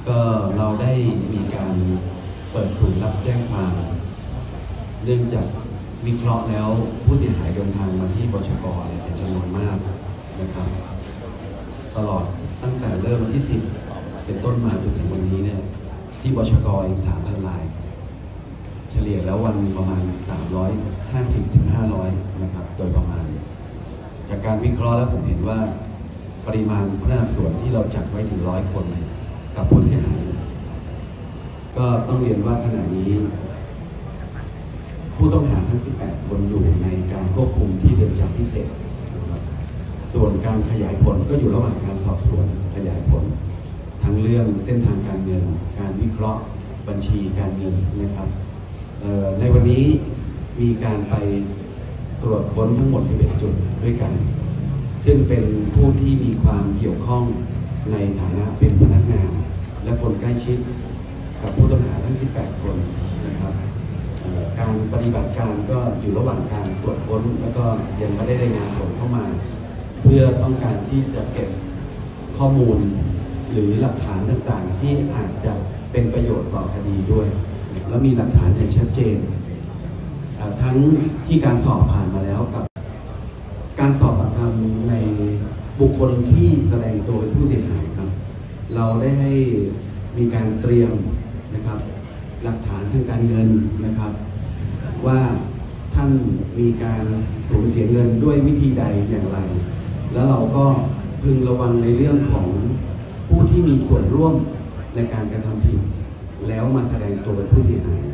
ก็เราได้มีการเปิดศูนย์รับแจ้งความเนื่องจากวิเคราะห์แล้วผู้เสียหายเดินทางมาที่บชก.เป็นจำนวนมากนะครับตลอดตั้งแต่เริ่มที่10เป็นต้นมาจนถึงวันนี้เนี่ยที่บชก.อีก 3,000 รายเฉลี่ยแล้ววันประมาณ350 ถึง 500นะครับโดยประมาณจากการวิเคราะห์แล้วผมเห็นว่าปริมาณพนักงานสอบสวนที่เราจัดไว้ถึง100 คนกับผู้เสียหายก็ต้องเรียนว่าขณะนี้ผู้ต้องหาทั้ง18 คนอยู่ในการควบคุมที่เรือนจำพิเศษนะครับส่วนการขยายผลก็อยู่ระหว่างการสอบสวนขยายผลทั้งเรื่องเส้นทางการเงินการวิเคราะห์บัญชีการเงินนะครับในวันนี้มีการไปตรวจค้นทั้งหมด11 จุดด้วยกันซึ่งเป็นผู้ที่มีความเกี่ยวข้องในฐานะเป็นพนักงานและคนใกล้ชิดกับผู้ต้องหาทั้ง18 คนนะครับการปฏิบัติการก็อยู่ระหว่างการตรวจค้นแล้วก็ยังไม่ได้รายงานผลเข้ามาเพื่อต้องการที่จะเก็บข้อมูลหรือหลักฐานต่างๆที่อาจจะเป็นประโยชน์ต่อคดีด้วยแล้วมีหลักฐานอย่างชัดเจนทั้งที่การสอบผ่านมาแล้วกับการสอบปากคำในบุคคลที่แสดงตัวเป็นผู้เสียหายครับเราได้ให้มีการเตรียมนะครับหลักฐานทางการเงินนะครับว่าท่านมีการสูญเสียเงินด้วยวิธีใดอย่างไรแล้วเราก็พึงระวังในเรื่องของผู้ที่มีส่วนร่วมในการกระทำผิดแล้วมาแสดงตัวเป็นผู้เสียหาย